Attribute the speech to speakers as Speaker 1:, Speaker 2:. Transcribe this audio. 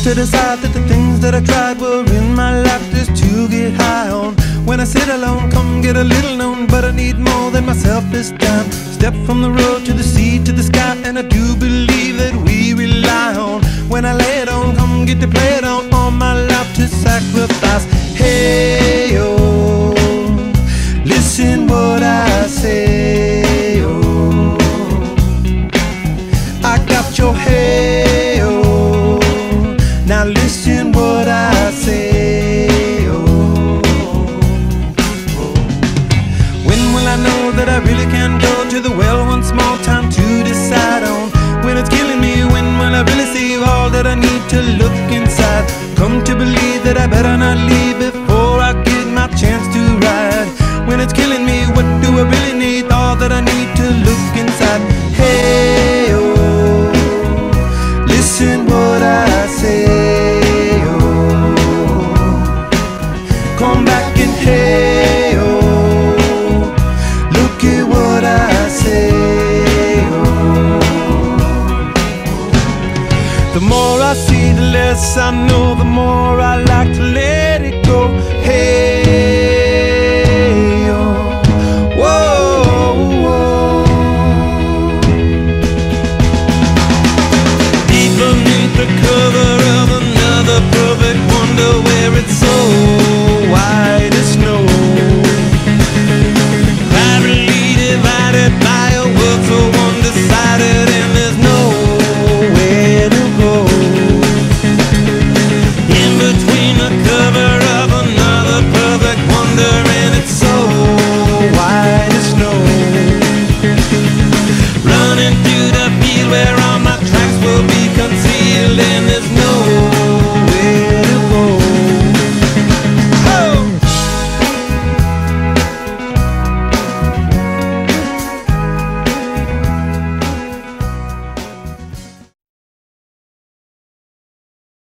Speaker 1: to decide that the things that I tried were in my life just to get high on. When I sit alone, come get a little known, but I need more than myself this time. Step from the road to the sea to the sky, and I do believe that we rely on. When I lay it on, come get to play it on, all my life to sacrifice. Hey, oh, listen what I say, oh, I got your hey, oh, now listen what I say, oh, oh. When will I know that I really can go to the well once more? Time to decide on when it's killing me. When will I really see all that I need to look inside? Come to believe that I better not leave before I get my chance to ride. When it's killing me, what do I really need? All that I need to look inside. Hey, oh, listen what I say, oh, come back and hey, oh, look at what I say, oh. The more I see, the less I know, the more I like to live.